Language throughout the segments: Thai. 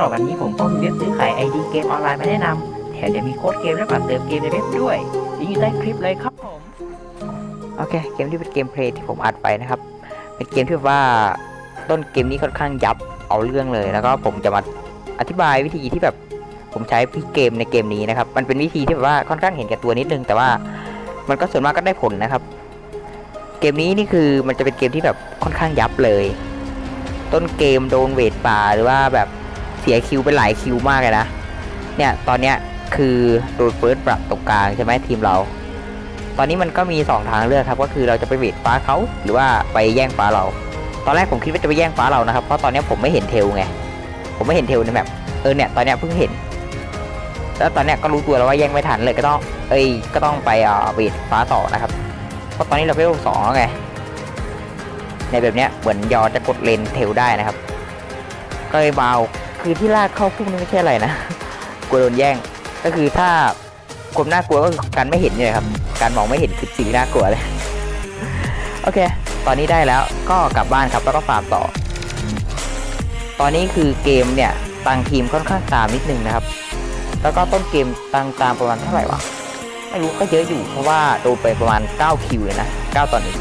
ลอดวันนี้ผมก็มีเว็บซื้อขายไอดีเกมออนไลน์มาแนะนำแถมยังมีโค้ดเกมและบัตรเติมเกมในเว็บด้วยลิงก์อยู่ใต้คลิปเลยครับผมโอเคเกมที่เป็นเกมเพลย์ที่ผมอัดไปนะครับเป็นเกมที่ว่าต้นเกมนี้ค่อนข้างยับเอาเรื่องเลยแล้วก็ผมจะมาอธิบายวิธีที่แบบผมใช้พิเกมในเกมนี้นะครับมันเป็นวิธีที่แบบว่าค่อนข้างเห็นแก่ตัวนิดนึงแต่ว่ามันก็ส่วนมากก็ได้ผลนะครับเกมนี้นี่คือมันจะเป็นเกมที่แบบค่อนข้างยับเลยต้นเกมโดนเวทป่าหรือว่าแบบเสียคิวไปหลายคิวมากเลยนะเนี่ยตอนเนี้ยคือโดนเฟิร์สปรับตรงกลางใช่ไหมทีมเราตอนนี้มันก็มี2ทางเลือกครับก็คือเราจะไปเวทฟ้าเขาหรือว่าไปแย่งฟ้าเราตอนแรกผมคิดว่าจะไปแย่งฟ้าเรานะครับเพราะตอนนี้ผมไม่เห็นเทลไงผมไม่เห็นเทลในแมปเนี่ยตอนนี้เพิ่งเห็นแล้วตอนนี้ก็รู้ตัวแล้วว่าแย่งไม่ทันเลยก็ต้องไปเวทฟ้าต่อนะครับเพราะตอนนี้เราเลเวล2แล้วไงในแบบเนี้ยเหมือนยอจะกดเลนเทลได้นะครับก็เลยเบาคือที่ลากเข้าพุ่งนี่ไม่ใช่อะไรนะกลัวโดนแย่งก็คือถ้าความน่ากลัวก็คือการไม่เห็นเนี่ยครับการมองไม่เห็นคือสิ่งน่ากลัวเลยโอเคตอนนี้ได้แล้วก็กลับบ้านครับแล้วก็ฟาร์มต่อตอนนี้คือเกมเนี่ยตั้งทีมค่อนข้างตามนิดนึงนะครับแล้วก็ต้นเกมตั้งตามประมาณเท่าไหร่วะไม่รู้ก็เยอะอยู่เพราะว่าโดนไปประมาณ9คิวเลยนะ9 ต่อ 1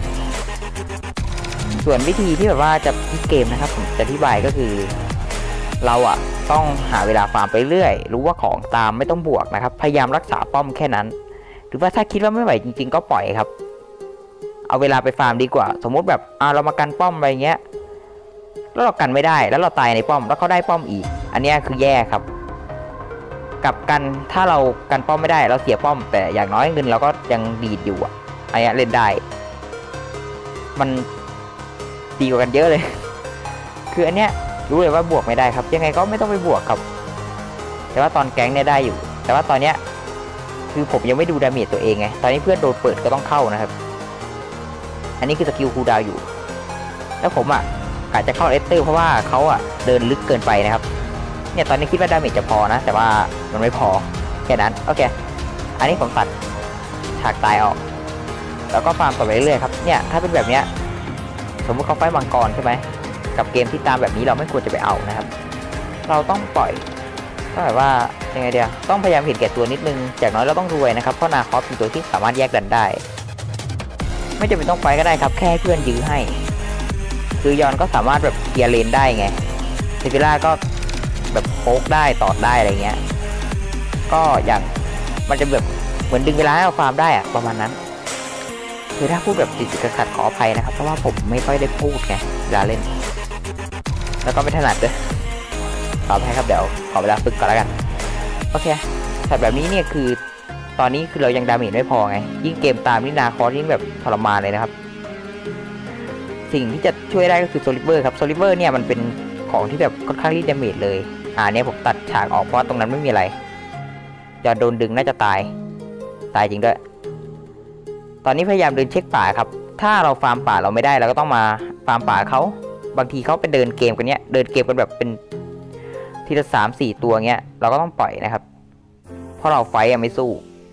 ส่วนวิธีที่แบบว่าจะพลิกเกมนะครับผมจะอธิบายก็คือเราต้องหาเวลาฟาร์มไปเรื่อยรู้ว่าของตามไม่ต้องบวกนะครับพยายามรักษาป้อมแค่นั้นหรือว่าถ้าคิดว่าไม่ไหวจริงๆก็ปล่อยครับเอาเวลาไปฟาร์มดีกว่าสมมุติแบบเรามากันป้อมอะไรเงี้ยแล้วเรากันไม่ได้แล้วเราตายในป้อมแล้วเขาได้ป้อมอีกอันนี้คือแย่ครับกับกันถ้าเรากันป้อมไม่ได้เราเสียป้อมแต่อย่างน้อยเงินเราก็ยังดีดอยู่อันนี้เล่นได้มันดีกว่ากันเยอะเลยคืออันเนี้ยรู้เลยว่าบวกไม่ได้ครับยังไงก็ไม่ต้องไปบวกครับแต่ว่าตอนแก๊งเนี่ยได้อยู่แต่ว่าตอนเนี้ยคือผมยังไม่ดูดาเมจตัวเองไงตอนนี้เพื่อนโดนเปิดก็ต้องเข้านะครับอันนี้คือสกิลคูลดาวน์อยู่แล้วผมกะจะเข้าเอสเตอร์เพราะว่าเขาเดินลึกเกินไปนะครับเนี่ยตอนนี้คิดว่าดาเมจจะพอนะแต่ว่ามันไม่พอแค่นั้นโอเคอันนี้ผมตัดฉากตายออกแล้วก็ฟาร์มต่อไปเรื่อยๆครับเนี่ยถ้าเป็นแบบเนี้ยสมมติเขาไฟมังกรใช่ไหมกับเกมที่ตามแบบนี้เราไม่ควรจะไปเอานะครับเราต้องปล่อยต้องแบบว่ายังไงเดียวต้องพยายามเห็นแก่ตัวนิดนึงอย่างน้อยเราต้องรวยนะครับเพราะนาคอสเป็นตัวที่สามารถแยกดันได้ไม่จำเป็นต้องไฟก็ได้ครับแค่เพื่อนยื้อให้คือยอนก็สามารถแบบเคลียร์เลนได้ไงเซฟิล่าก็แบบโป๊กได้ตอดได้อะไรเงี้ยก็อย่างมันจะแบบเหมือนดึงเวลาให้เราฟาร์มได้ประมาณนั้นคือถ้าพูดแบบติดขัดขออภัยนะครับเพราะว่าผมไม่ค่อยได้พูดไงเวลาเล่นแล้วก็ไม่ถนัดด้วยขออภัยครับเดี๋ยวขอเวลาฝึกก่อนแล้วกันโอเคแต่แบบนี้เนี่ยคือตอนนี้คือเรายังดาเมจไม่พอไงยิ่งเกมตามนี่นาคอสยิ่งแบบทรมานเลยนะครับสิ่งที่จะช่วยได้ก็คือโซลิเวอร์ครับโซลิเวอร์เนี่ยมันเป็นของที่แบบค่อนข้างรีดดาเมจเลยเนี่ยผมตัดฉากออกเพราะตรงนั้นไม่มีอะไรจะโดนดึงน่าจะตายจริงด้วยตอนนี้พยายามเดินเช็คป่าครับถ้าเราฟาร์มป่าเราไม่ได้เราก็ต้องมาฟาร์มป่าเขาบางทีเขาไปเดินเกมกันเนี้ยเดินเกมกันแบบเป็นทีละ3-4 ตัวเงี้ยเราก็ต้องปล่อยนะครับเพราะเราไฟไม่สู้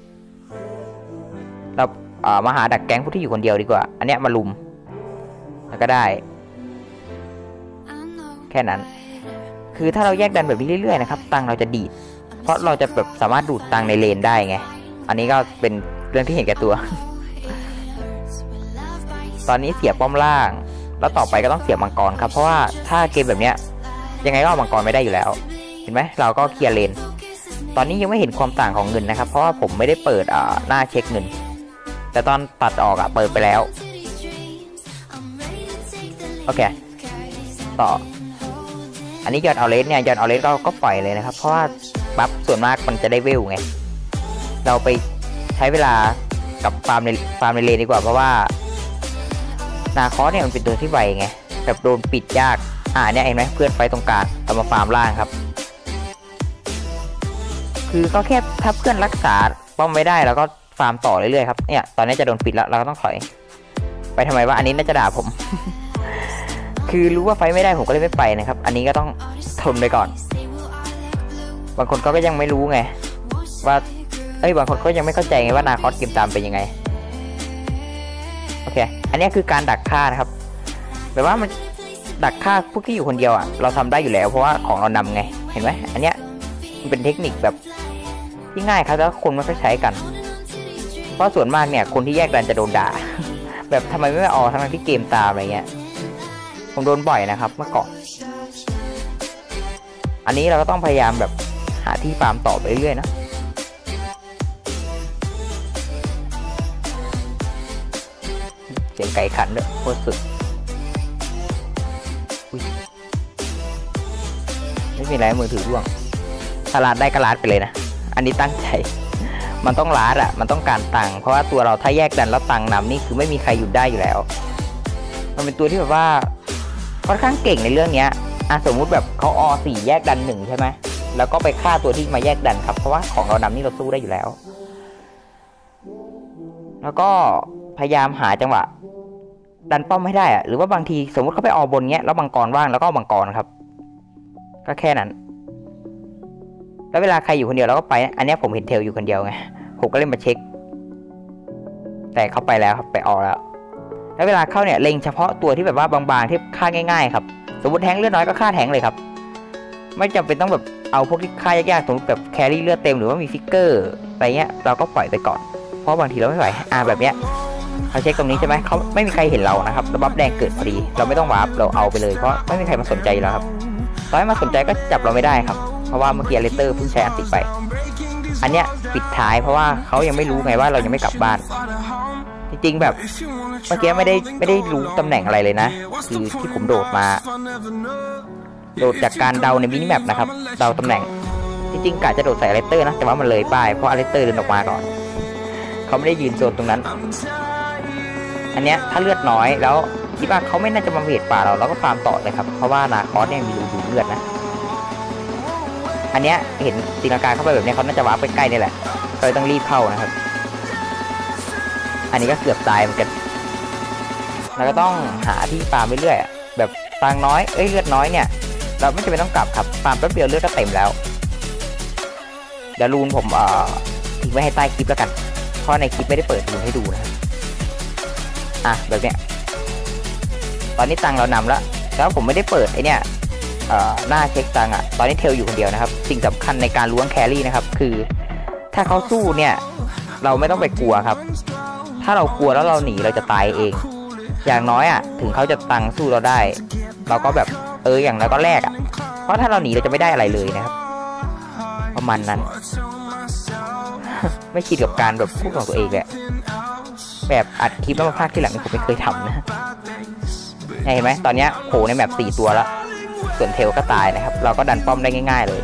เรามาหาดักแก๊งผู้ที่อยู่คนเดียวดีกว่าอันเนี้ยมาลุมแล้วก็ได้แค่นั้นคือถ้าเราแยกดันแบบนี้เรื่อยๆนะครับตังเราจะดีดเพราะเราจะแบบสามารถดูดตังในเลนได้ไงอันนี้ก็เป็นเรื่องที่เห็นแก่ตัวตอนนี้เสียป้อมล่างแล้วต่อไปก็ต้องเสียมังกรครับเพราะว่าถ้าเกมแบบเนี้ยยังไงก็เอามังกรไม่ได้อยู่แล้วเห็นไหมเราก็เคลียร์เลนตอนนี้ยังไม่เห็นความต่างของเงินนะครับเพราะว่าผมไม่ได้เปิดหน้าเช็คเงินแต่ตอนตัดออกเปิดไปแล้วโอเคต่ออันนี้ยอดเอาเลสเนี่ยยอดเอาเลสก็ปล่อยเลยนะครับเพราะว่าบัฟส่วนมากมันจะได้เวลไงเราไปใช้เวลากับฟาร์มในเลนดีกว่าเพราะว่านาคอสเนี่ยมันเป็นตัวที่ไวไงแบบโดนปิดยากเนี่ยเห็นไหมเพื่อนไฟตรงกลางเรามาฟาร์มล่างครับคือก็แค่ถ้าเพื่อนรักษาป้อมไม่ได้แล้วก็ฟาร์มต่อเรื่อยๆครับเนี่ยตอนนี้จะโดนปิดแล้วเราก็ต้องถอยไปทำไมวะอันนี้น่าจะด่าผม คือรู้ว่าไฟไม่ได้ผมก็เลยไม่ไปนะครับอันนี้ก็ต้องทนไปก่อนบางคนก็ยังไม่รู้ไงว่าบางคนก็ยังไม่เข้าใจไงว่านาคอสเกมตามเป็นยังไงโอเคอันนี้คือการดักฆ่านะครับแบบว่ามันดักฆ่าพวกที่อยู่คนเดียวอ่ะเราทำได้อยู่แล้วเพราะว่าของเรานำไงเห็นไหมอันเนี้ยมันเป็นเทคนิคแบบที่ง่ายครับแล้วคนไม่ค่อยใช้กันเพราะส่วนมากเนี่ยคนที่แยกดันจะโดนด่า แบบทำไมไม่ออกทั้งที่เกมตามอะไรเงี้ยผมโดนบ่อยนะครับเมื่อก่อนอันนี้เราก็ต้องพยายามแบบหาที่ฟาร์มต่อไปเรื่อยๆนะเสียงไก่ขันด้วยโคตรสุดไม่มีอะไรมือถือร่วงถ้าลาดได้ก็ลาดไปเลยนะอันนี้ตั้งใจมันต้องลาดอ่ะมันต้องการตังค์เพราะว่าตัวเราถ้าแยกดันแล้วตังค์นำนี่คือไม่มีใครหยุดได้อยู่แล้วมันเป็นตัวที่แบบว่าค่อนข้างเก่งในเรื่องเนี้ยสมมุติแบบเขา4แยกดัน1ใช่ไหมแล้วก็ไปฆ่าตัวที่มาแยกดันครับเพราะว่าของเรานำนี่เราสู้ได้อยู่แล้วแล้วก็พยายามหาจังหวะดันป้อมให้ได้อะหรือว่าบางทีสมมติเขาไปบนเงี้ยแล้วมังกรว่างแล้วก็มังกรครับก็แค่นั้นแล้วเวลาใครอยู่คนเดียวเราก็ไปอันนี้ผมเห็นเทลอยู่คนเดียวไงผมก็เลยมาเช็คแต่เขาไปแล้วครับไปแล้วเวลาเข้าเนี่ยเล็งเฉพาะตัวที่แบบว่าบางๆที่ฆ่าง่ายๆครับสมมติแทงเลือดน้อยก็ฆ่าแทงเลยครับไม่จำเป็นต้องแบบเอาพวกที่ฆ่ายากๆสมมติแบบแครี่เลือดเต็มหรือว่ามีฟิกเกอร์อะไรเงี้ยเราก็ปล่อยไปก่อนเพราะบางทีเราไม่ไหวแบบเนี้ยเขาเช็คตรงนี้ใช่ไหมเขาไม่มีใครเห็นเรานะครับแล้วบัฟแดงเกิดพอดีเราไม่ต้องวาร์ปเราเอาไปเลยเพราะไม่มีใครมาสนใจแล้วครับตอนที่มาสนใจก็จับเราไม่ได้ครับเพราะว่าเมื่อกี้เลเตอร์เพิ่งใช้อันติไปอันเนี้ยปิดท้ายเพราะว่าเขายังไม่รู้ไงว่าเรายังไม่กลับบ้านจริงๆแบบเมื่อกี้ไม่ได้รู้ตำแหน่งอะไรเลยนะคือที่ผมโดดจากการเดาในมินิแมปนะครับเดาตำแหน่งจริงๆกะจะโดดใส่เลเตอร์นะแต่ว่ามันเลยป้ายเพราะเลเตอร์เดินออกมาก่อนเขาไม่ได้ยืนโซนตรงนั้นอันเนี้ยถ้าเลือดน้อยแล้วคิดว่าเขาไม่น่าจะมาเบียดป่าเราก็ฟาร์มต่อเลยครับเพราะว่านาคอสเนี่ยมีรูดูดเลือดนะอันเนี้ยเห็นตีลังกาเข้าไปแบบนี้เขาน่าจะวาร์ปไปใกล้นี่แหละก็เลยต้องรีบเข้านะครับอันนี้ก็เกือบตายเหมือนกันแล้วก็ต้องหาที่ฟาร์มไปเรื่อยแบบตังน้อยเลือดน้อยเนี่ยเราไม่จำเป็นต้องกลับครับฟาร์มแป๊บเดียวเลือดก็เต็มแล้วเดี๋ยวรูนผมทิ้งไว้ให้ใต้คลิปแล้วกันเพราะในคลิปไม่ได้เปิดรูนให้ดูนะครับแบบเนี้ยตอนนี้ตังเรานำแล้วผมไม่ได้เปิดไอเนี้ยหน้าเช็คตังตอนนี้เทลอยู่คนเดียวนะครับสิ่งสำคัญในการล้วงแครี่นะครับคือถ้าเขาสู้เนี่ยเราไม่ต้องไปกลัวครับถ้าเรากลัวแล้วเราหนีเราจะตายเองอย่างน้อยถึงเขาจะตังสู้เราได้เราก็แบบอย่างน้อยก็แลกเพราะถ้าเราหนีเราจะไม่ได้อะไรเลยนะครับประมาณนั้น ไม่คิดกับการแบบพูดของตัวเองเลยแบบอัดคลิปแล้วมาพากที่หลังผมไม่เคยทำนะเห็นไหมตอนนี้โผล่ในแมป4ตัวแล้วส่วนเทลก็ตายนะครับเราก็ดันป้อมได้ง่ายๆเลย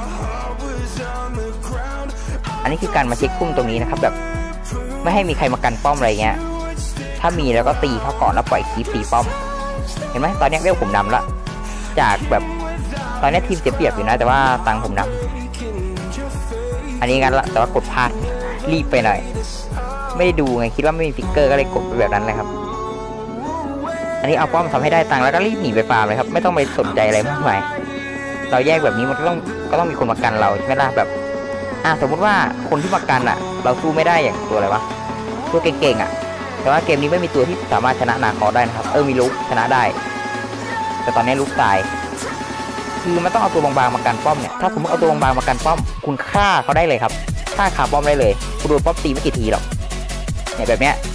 อันนี้คือการมาเช็คพุ่มตรงนี้นะครับแบบไม่ให้มีใครมากันป้อมอะไรเงี้ยถ้ามีแล้วก็ตีเขาก่อนแล้วปล่อยคลิปตีป้อมเห็นไหมตอนนี้เวลผมนำละจากแบบตอนนี้ทีมเสียเปรียบอยู่นะแต่ว่าตังผมนำอันนี้งั้นละแต่ว่ากดพลาดรีบไปหน่อยไม่ได้ดูไงคิดว่าไม่มีฟิกเกอร์ก็เลยกดไปแบบนั้นเลยครับอันนี้เอาป้อมทำให้ได้ตังค์แล้วก็รีบหนีไปฟาร์มเลยครับไม่ต้องไปสนใจอะไรมากมายเราแยกแบบนี้มันก็ต้องมีคนมากันเราใช่ไหมล่ะแบบสมมติว่าคนที่มากันเราสู้ไม่ได้อย่างตัวอะไรวะตัวเก่งๆแต่ว่าเกมนี้ไม่มีตัวที่สามารถชนะนาคอได้นะครับมีลุกชนะได้แต่ตอนนี้ลุกตายคือมันต้องเอาตัวบางๆมากันป้อมเนี่ยถ้าสมมติเอาตัวบางๆมากันป้อมคุณฆ่าเขาได้เลยครับฆ่าคาป้อมได้เลยคุณโดนป้อมตีไม่กี่ทีหรอกเนี่ยแบบเนี้ย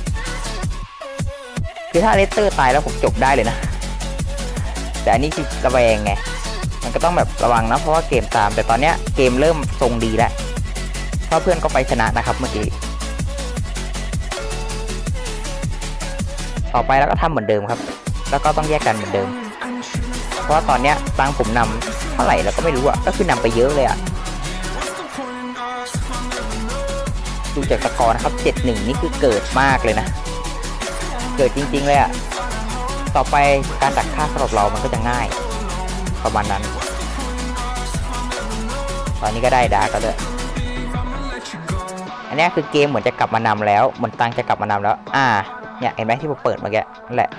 คือถ้าเลสเตอร์ตายแล้วผมจบได้เลยนะแต่อันนี้คือระแวงไงมันก็ต้องแบบระวังนะเพราะว่าเกมตามแต่ตอนเนี้ยเกมเริ่มทรงดีแล้วเพราะเพื่อนก็ไปชนะนะครับเมื่อกี้ต่อไปแล้วก็ทำเหมือนเดิมครับแล้วก็ต้องแยกกันเหมือนเดิมเพราะว่าตอนเนี้ยตังผมนำเท่าไหร่แล้วก็ไม่รู้ก็คือนำไปเยอะเลยดูจากสกอร์นะครับ 7-1 นี่คือเกิดมากเลยนะเกิดจริงๆเลยต่อไปการดักฆ่าสำหรับเรามันก็จะง่ายประมาณนั้นตอนนี้ก็ได้ดาก็เลยอันนี้คือเกมเหมือนจะกลับมานำแล้วเหมือนตังจะกลับมานำแล้วเนี่ยเห็นไหมที่ผมเปิดเมื่อกี้นั่นแหละ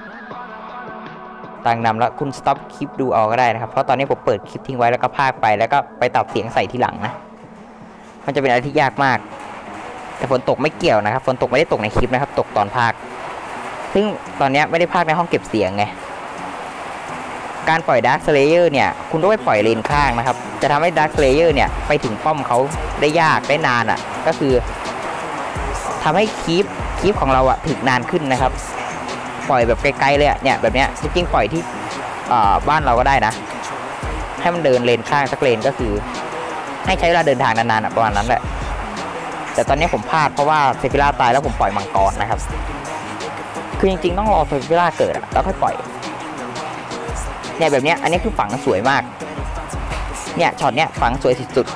ตังนำแล้วคุณสต็อปคลิปดูเอาก็ได้นะครับเพราะตอนนี้ผมเปิดคลิปทิ้งไว้แล้วก็พากไปแล้วก็ไปตัดเสียงใส่ทีหลังนะมันจะเป็นอะไรที่ยากมากแต่ฝนตกไม่เกี่ยวนะครับฝนตกไม่ได้ตกในคลิปนะครับตกตอนพากซึ่งตอนนี้ไม่ได้พากในห้องเก็บเสียงไงการปล่อยดาร์คสเลเยอร์เนี่ยคุณต้องไปปล่อยเลนข้างนะครับจะทำให้ดาร์คสเลเยอร์เนี่ยไปถึงป้อมเขาได้ยากได้นานอ่ะก็คือทำให้คีปของเราอ่ะถึงนานขึ้นนะครับปล่อยแบบไกลๆเลยอ่ะเนี่ยแบบเนี้ยจริงๆปล่อยที่บ้านเราก็ได้นะให้มันเดินเลนข้างสักเลนก็คือให้ใช้เวลาเดินทางนานๆประมาณนั้นแหละแต่ตอนนี้ผมพลาดเพราะว่าเซฟิล่าตายแล้วผมปล่อยมังกรนะครับคือจริงๆต้องรอเซฟิล่าเกิดแล้วค่อยปล่อยเนี่ยแบบเนี้ยอันนี้คือฝังสวยมากเนี่ยช็อตเนี้ยฝังสวยสุด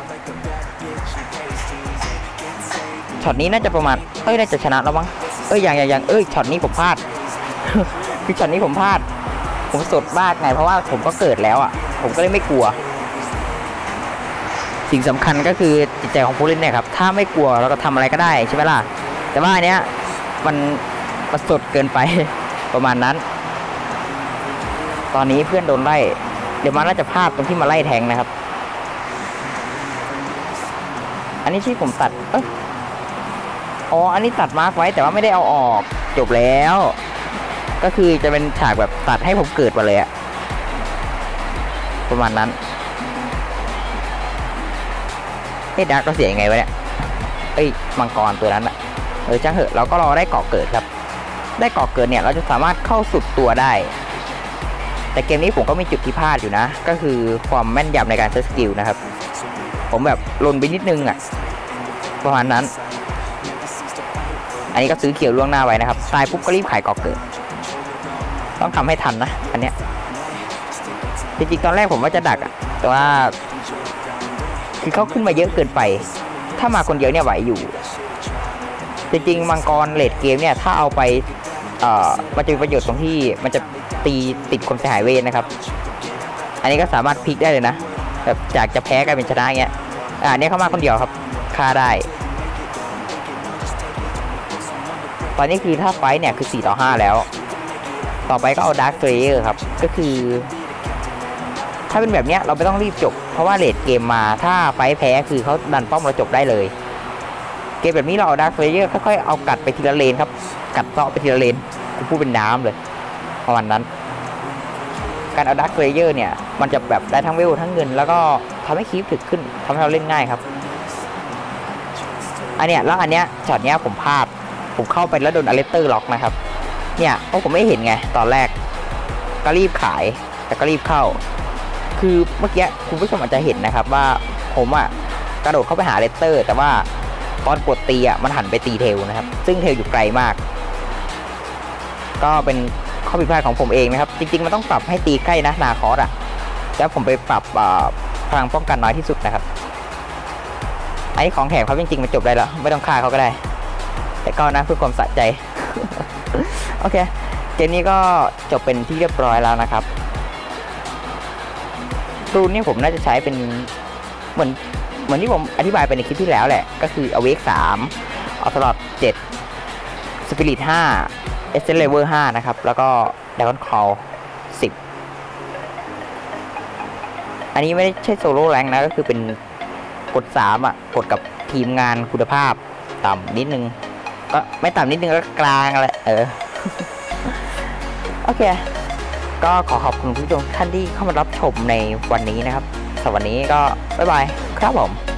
ช็อตนี้น่าจะประมาณน่าจะชนะแล้วมั้งอย่างช็อตนี้ผมพลาด คือช็อตนี้ผมพลาดผมสดมากไงเพราะว่าผมก็เกิดแล้วอ่ะผมก็เลยไม่กลัวสิ่งสำคัญก็คือจิตใจของผู้เล่นเนี่ยครับถ้าไม่กลัวเราก็ทำอะไรก็ได้ใช่ไหมล่ะแต่ว่าอันเนี้ยมันสดเกินไป ประมาณนั้นตอนนี้เพื่อนโดนไล่เดี๋ยวมันน่าจะพลาดตรงที่มาไล่แทงนะครับอันนี้ที่ผมตัดอันนี้ตัดมาร์กไว้แต่ว่าไม่ได้เอาออกจบแล้วก็คือจะเป็นฉากแบบตัดให้ผมเกิดมาเลยอะประมาณนั้นดาร์กก็เสียยังไงวะเนี่ยมังกรตัวนั้นอะช่างเหอะเราก็รอได้เกาะเกิดครับได้เกาะเกิดเนี่ยเราจะสามารถเข้าสุดตัวได้แต่เกมนี้ผมก็มีจุดที่พลาดอยู่นะก็คือความแม่นยำในการใช้สกิลนะครับผมแบบลนไปนิดนึงอะประมาณนั้นอันนี้ก็ซื้อเขียวล่วงหน้าไว้นะครับตายปุ๊บก็รีบขายเกาะเกิดต้องทำให้ทันนะอันเนี้ยจริงๆตอนแรกผมว่าจะดักอะแต่ว่าคือเขาขึ้นมาเยอะเกินไปถ้ามาคนเดียวเนี่ยไหวอยู่จริงๆมังกรเลดเกมเนี่ยถ้าเอาไปมันจะมีประโยชน์ตรงที่มันจะตีติดคนเสียหายเวรนะครับอันนี้ก็สามารถพลิกได้เลยนะแบบจากจะแพ้กลายเป็นชนะเงี้ยเนี่ยเขามาคนเดียวครับฆ่าได้ตอนนี้คือถ้าไฟเนี่ยคือ4-5แล้วต่อไปก็เอาดาร์คเฟเยอร์ครับก็คือถ้าเป็นแบบนี้เราไม่ต้องรีบจบเพราะว่าเลดเกมมาถ้าไฟแพ้คือเขาดันป้อมเราจบได้เลยเกมแบบนี้เราเอาดาร์คเฟเยอร์ค่อยๆเอากัดไปทีละเลนครับกัดเซาะไปทีละเลนกูพูดเป็นน้ำเลยประมาณนั้นการเอาดาร์คเฟเยอร์เนี่ยมันจะแบบได้ทั้งเวลทั้งเงินแล้วก็ทำให้คีฟถึกขึ้นทำให้เราเล่นง่ายครับอันเนี้ยแล้วอันเนี้ยช็อตเนี้ยผมพลาดผมเข้าไปแล้วโดนอเลสเตอร์ล็อกนะครับเนี่ยเพราะผมไม่เห็นไงตอนแรกก็รีบขายแต่ก็รีบเข้าคือเมื่อกี้คุณผู้ชมอาจจะเห็นนะครับว่าผมกระโดดเข้าไปหาอเลสเตอร์แต่ว่าตอนกดตีมันหันไปตีเทลนะครับซึ่งเทลอยู่ไกลมากก็เป็นข้อผิดพลาดของผมเองนะครับจริงๆมันต้องปรับให้ตีใกล้นะนาคอสแล้วผมไปปรับพลังป้องกันน้อยที่สุดนะครับอันนี้ของแถมเขาจริงๆมันจบได้แล้วไม่ต้องฆ่าเขาก็ได้แต่ก็นะเพื่อความสะใจ โอเคเกมนี้ก็จบเป็นที่เรียบร้อยแล้วนะครับรูนนี่ผมน่าจะใช้เป็นเหมือนที่ผมอธิบายไปในคลิปที่แล้วแหละก็คืออเวก3ออสลอต7สปิริต5เอเซนเลเวอร์5นะครับแล้วก็ดากอนคอล10อันนี้ไม่ได้ใช่โซโล่แรงนะก็คือเป็นกด3กดกับทีมงานคุณภาพต่ำนิดนึงก็ไม่ต่ำนิดนึงก็กลางอะไรโอเคก็ขอขอบคุณผู้ชมท่านที่เข้ามารับชมในวันนี้นะครับสำหรับวันนี้ก็บ๊ายบายครับผม